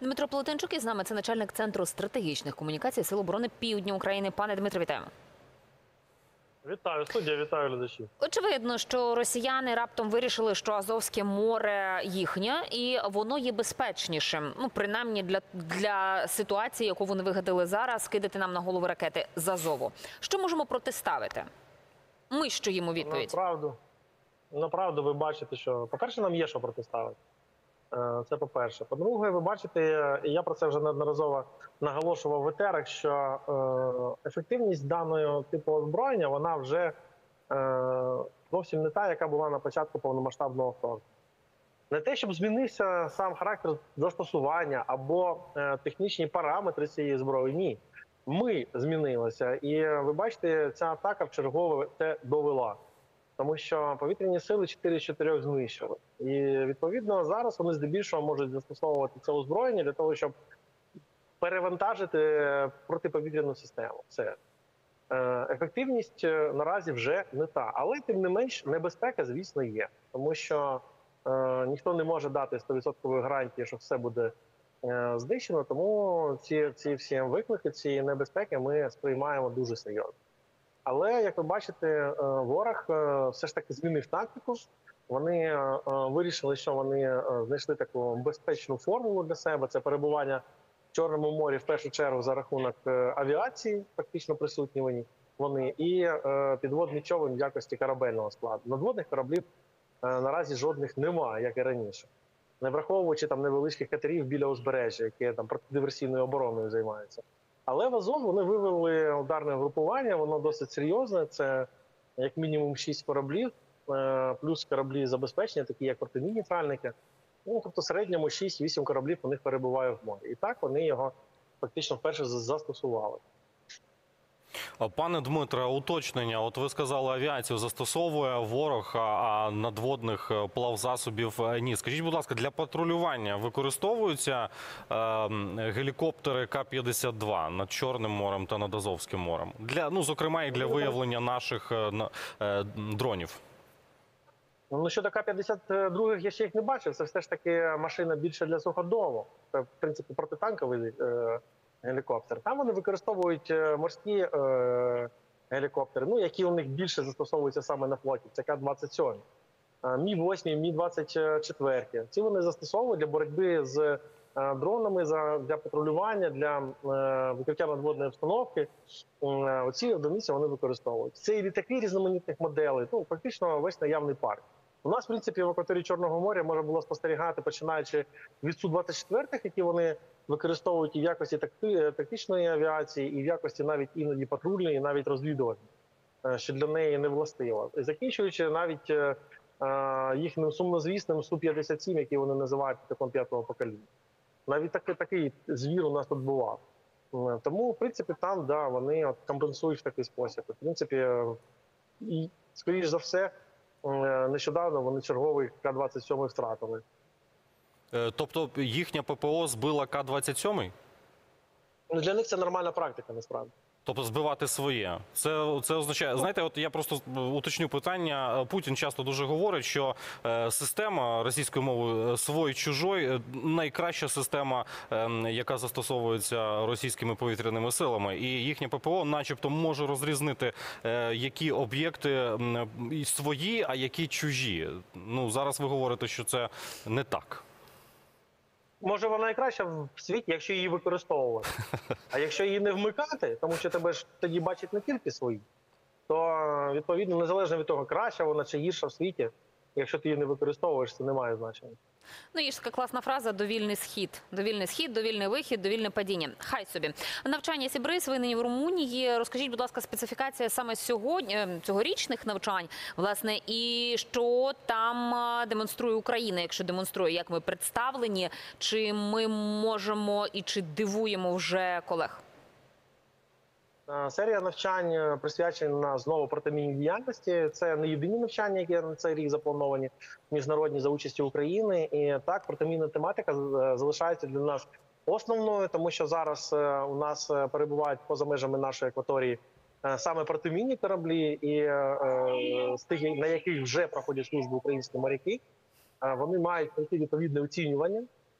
Дмитро Плотенчук із нами. Це начальник Центру стратегічних комунікацій Сил оборони Півдня України. Пане Дмитро, вітаємо. Вітаю, студія, вітаю глядачів. Очевидно, що росіяни раптом вирішили, що Азовське море їхнє, і воно є безпечнішим. Ну, принаймні для ситуації, яку вони вигадали зараз, кидати нам на голову ракети з Азову. Що можемо протиставити? Ми що їм у відповідь? Направду ви бачите, що, по-перше, нам є що протиставити. Це по-перше. По-друге, ви бачите, і я про це вже неодноразово наголошував в етерах, що ефективність даного типу озброєння, вона вже зовсім не та, яка була на початку повномасштабного вторгнення. Не те, щоб змінився сам характер застосування або технічні параметри цієї зброї, ні. Ми змінилися. І ви бачите, ця атака вчергове це довела. Тому що повітряні сили 4 з 4 знищили. І, відповідно, зараз вони здебільшого можуть застосовувати це озброєння для того, щоб перевантажити протиповітряну систему. Все. Ефективність наразі вже не та. Але, тим не менш, небезпека, звісно, є. Тому що ніхто не може дати 100% гарантії, що все буде знищено. Тому ці всі виклики, ці небезпеки ми сприймаємо дуже серйозно. Але, як ви бачите, ворог все ж таки змінив тактику. Вони вирішили, що вони знайшли таку безпечну формулу для себе. Це перебування в Чорному морі, в першу чергу, за рахунок авіації, фактично присутні вони, і підводний човен в якості корабельного складу. Надводних кораблів наразі жодних немає, як і раніше. Не враховуючи там невеличких катерів біля узбережжя, які там протидиверсійною обороною займаються. Але в Азов вони вивели ударне групування, воно досить серйозне, це як мінімум 6 кораблів, плюс кораблі забезпечення, такі як протимінні тральники. Ну, тобто в середньому 6-8 кораблів у них перебуває в морі. І так вони його фактично вперше застосували. Пане Дмитре, уточнення. От ви сказали, авіацію застосовує ворог, а надводних плавзасобів ні. Скажіть, будь ласка, для патрулювання використовуються гелікоптери К-52 над Чорним морем та над Азовським морем? Зокрема, і для виявлення наших дронів. Ну, щодо К-52 я ще їх не бачив. Це все ж таки машина більше для суходолу. Це, в принципі, протитанковий гелікоптер. Там вони використовують морські гелікоптери, які у них більше застосовуються саме на флоті. Це К-27, Мі-8, Мі-24. Ці вони застосовують для боротьби з дронами, для патрулювання, для викриття надводної обстановки. Оці одиниці вони використовують. Це і літаки різноманітних моделей, фактично весь наявний парк. У нас, в принципі, в акваторії Чорного моря можна було спостерігати, починаючи від Су-24, які вони використовують і в якості тактичної авіації, і в якості навіть іноді патрульної, і навіть розвідувальної, що для неї не властиво. Закінчуючи навіть їхнім сумнозвісним Су-57, який вони називають літаком 5-го покоління. Навіть такий звір у нас тут бував. Тому, в принципі, там вони компенсують в такий спосіб. В принципі, і, скоріш за все, нещодавно вони черговий К-27 втратили. Тобто їхня ППО збила К-27? Для них це нормальна практика, насправді. Тобто збивати своє. Це означає, знаєте, от я просто уточню питання. Путін часто дуже говорить, що система російською мовою свой-чужой найкраща система, яка застосовується російськими повітряними силами. І їхня ППО начебто може розрізнити, які об'єкти свої, а які чужі. Зараз ви говорите, що це не так. Може, вона і краща в світі, якщо її використовувати. А якщо її не вмикати, тому що тебе ж тоді бачать не тільки свої, то, відповідно, незалежно від того, краща вона чи гірша в світі, якщо ти її не використовуєш, це не має значення. Є ж така класна фраза «довільний схід». Довільний схід, довільний вихід, довільне падіння. Хай собі. Навчання Сібриз, ви нині в Румунії. Розкажіть, будь ласка, специфікація саме цьогорічних навчань, власне, і що там демонструє Україна, якщо демонструє, як ми представлені, чи ми можемо і чи дивуємо вже колег? Серія навчань присвячена знову протимінній діяльності. Це не єдині навчання, які на цей рік заплановані, міжнародні за участі України. І так, протимінна тематика залишається для нас основною, тому що зараз у нас перебувають поза межами нашої акваторії саме протимінні кораблі, і з тих, на яких вже проходять службу українські моряки, вони мають пройти відповідне оцінювання.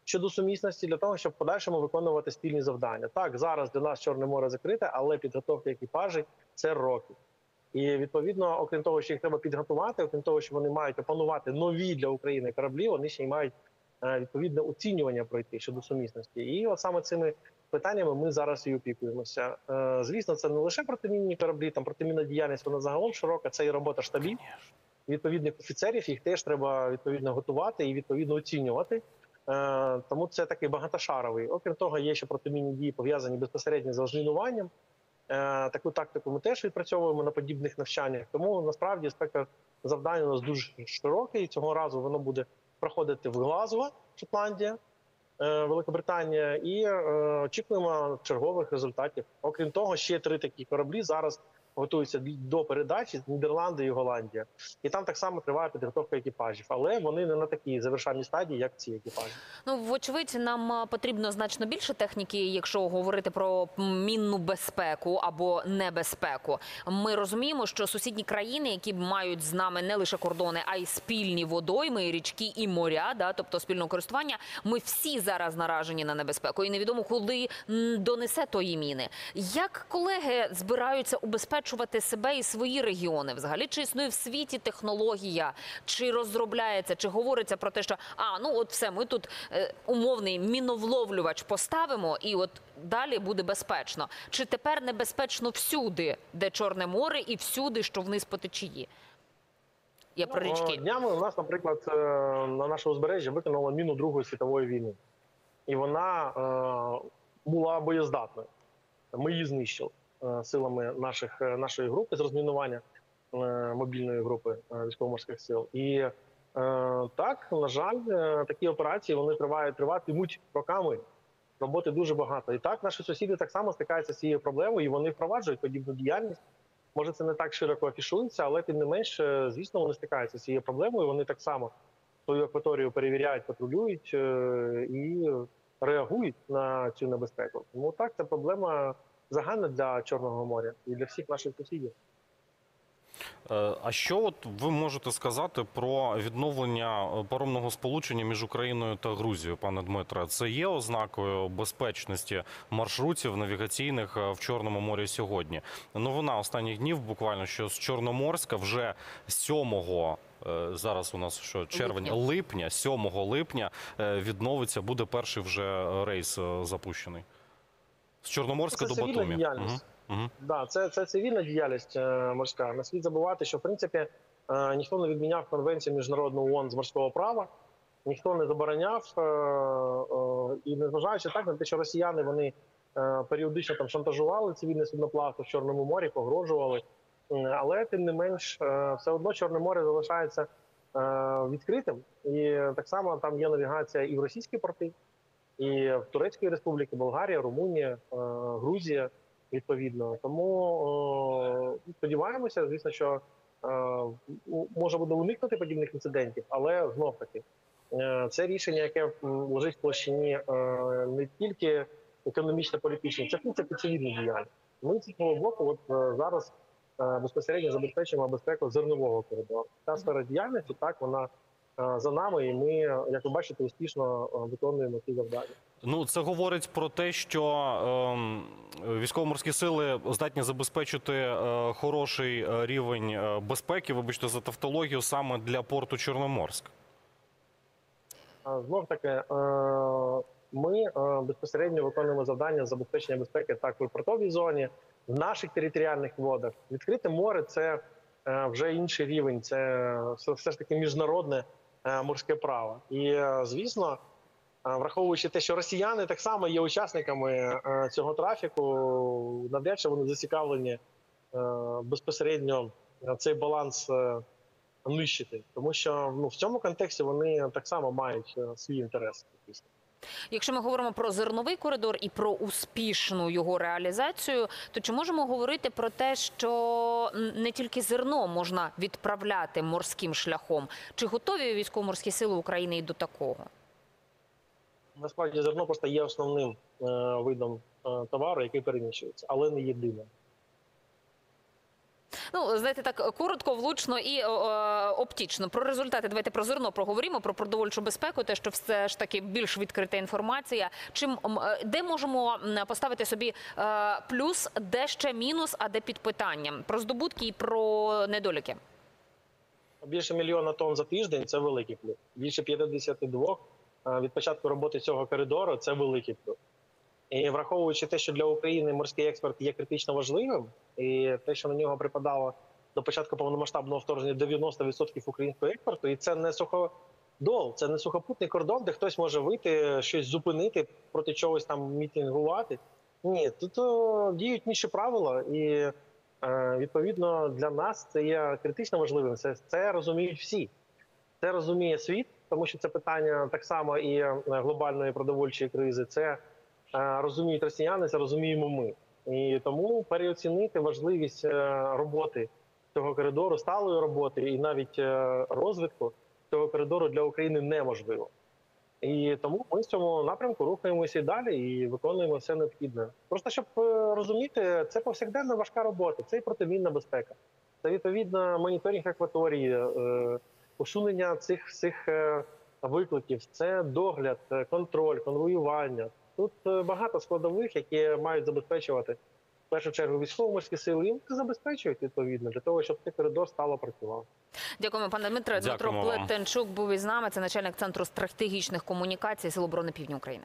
щодо сумісності для того, щоб в подальшому виконувати спільні завдання. Так, зараз для нас Чорне море закрите, але підготовка екіпажів – це роки. І відповідно, окрім того, що їх треба підготувати, окрім того, що вони мають опанувати нові для України кораблі, вони ще й мають відповідне оцінювання пройти щодо сумісності. І от саме цими питаннями ми зараз і опікуємося. Звісно, це не лише протимінні кораблі, там протимінна діяльність, вона загалом широка, це і робота штабів, відповідних офіцерів, їх теж треба відповідно готувати і відповідно оцінювати. Тому це такий багатошаровий. Окрім того, є ще протимінні дії, пов'язані безпосередньо з розмінуванням. Таку тактику ми теж відпрацьовуємо на подібних навчаннях. Тому насправді спектр завдань у нас дуже широкий. Цього разу воно буде проходити в Глазго, Шотландія, Великобританія, і очікуємо чергових результатів. Окрім того, ще 3 такі кораблі зараз готуються до передачі – Нідерланди і Голландія. І там так само триває підготовка екіпажів. Але вони не на такій завершальній стадії, як ці екіпажі. Ну, вочевидь, нам потрібно значно більше техніки, якщо говорити про мінну безпеку або небезпеку. Ми розуміємо, що сусідні країни, які мають з нами не лише кордони, а й спільні водойми, річки і моря, да, тобто спільного користування, ми всі зараз наражені на небезпеку. І невідомо, коли донесе тої міни. Як колеги збираються убезпечувати себе і свої регіони взагалі? Чи існує в світі технологія, чи розробляється, чи говориться про те, що от все, ми тут умовний міновловлювач поставимо і от далі буде безпечно? Чи тепер небезпечно всюди, де Чорне море, і всюди, що вниз по течії? Я про річки. Днями у нас, наприклад, на нашому узбережжі виконала міну Другої світової війни. І вона була боєздатною. Ми її знищили силами нашої групи з розмінування, мобільної групи військово-морських сил. І так, на жаль, такі операції вони триватимуть роками. Роботи дуже багато. І так, наші сусіди так само стикаються з цією проблемою, і вони впроваджують подібну діяльність. Може, це не так широко афішується, але тим не менш, звісно, вони стикаються з цією проблемою. Вони так само свою акваторію перевіряють, патрулюють і реагують на цю небезпеку. Тому так, це проблема загальна для Чорного моря і для всіх наших сусідів. А що от ви можете сказати про відновлення паромного сполучення між Україною та Грузією, пане Дмитре? Це є ознакою безпечності маршрутів навігаційних в Чорному морі сьогодні? Новина останніх днів буквально, що з Чорноморська вже 7-го, зараз у нас що, липня, 7 липня відновиться, буде перший вже рейс запущений. З Чорноморська до Батумі. Да, це цивільна діяльність морська. Не слід забувати, що в принципі ніхто не відміняв Конвенцію Міжнародного ООН з морського права, ніхто не забороняв, і незважаючи так на те, що росіяни вони періодично там шантажували цивільне судноплавство в Чорному морі, погрожували, але тим не менш все одно Чорне море залишається відкритим, і так само там є навігація і в російські порти, і в Турецької Республіки, Болгарія, Румунія, Грузія. Відповідно, тому сподіваємося, звісно, що може буде уникнути подібних інцидентів, але знов-таки це рішення, яке лежить в площині не тільки економічно-політичне, це в принципі цивільна діяльність. Ми з цього боку от зараз безпосередньо забезпечуємо безпеку зернового коридору. Та сфера діяльності, так, вона за нами, і ми, як ви бачите, успішно виконуємо ці завдання. Ну, це говорить про те, що військово-морські сили здатні забезпечити хороший рівень безпеки, вибачте за тавтологію, саме для порту Чорноморськ. Знов таки, ми безпосередньо виконуємо завдання з забезпечення безпеки так в припортовій зоні, в наших територіальних водах. Відкрите море – це вже інший рівень, це все ж таки міжнародне морське право. І, звісно, враховуючи те, що росіяни так само є учасниками цього трафіку, навряд чи вони зацікавлені безпосередньо цей баланс нищити. Тому що в цьому контексті вони так само мають свій інтерес. Якщо ми говоримо про зерновий коридор і про успішну його реалізацію, то чи можемо говорити про те, що не тільки зерно можна відправляти морським шляхом? Чи готові військово-морські сили України і до такого? Насправді зерно просто є основним видом товару, який переміщується, але не єдиним. Ну, знаєте, так коротко, влучно і оптічно. Про результати давайте про зерно проговоримо, про продовольчу безпеку, те, що все ж таки більш відкрита інформація. Де можемо поставити собі плюс, де ще мінус, а де під питанням? Про здобутки і про недоліки. Більше 1 мільйона тонн за тиждень – це великий плюс. Більше 52 від початку роботи цього коридору – це великий плюс. І враховуючи те, що для України морський експорт є критично важливим, і те, що на нього припадало до початку повномасштабного вторгнення 90% українського експорту, і це не суходол, це не сухопутний кордон, де хтось може вийти, щось зупинити, проти чогось там мітингувати. Ні, тут діють інші правила, і відповідно для нас це є критично важливим. Це розуміють всі. Це розуміє світ, тому що це питання так само і глобальної продовольчої кризи. Це розуміють росіяни, це розуміємо ми. І тому переоцінити важливість роботи цього коридору, сталої роботи і навіть розвитку цього коридору для України неможливо. І тому ми в цьому напрямку рухаємося і далі і виконуємо все необхідне. Просто щоб розуміти, це повсякденна важка робота, це і протимінна безпека, це відповідно моніторинг акваторії, усунення цих всіх викликів, це догляд, контроль, конвоювання. Тут багато складових, які мають забезпечувати в першу чергу військово-морські сили, і вони забезпечують відповідно для того, щоб цей коридор стало працював. Дякуємо, пане Дмитре. Дмитро Дякуємо вам. Плетенчук був із нами. Це начальник Центру стратегічних комунікацій Сил оборони Півдня України.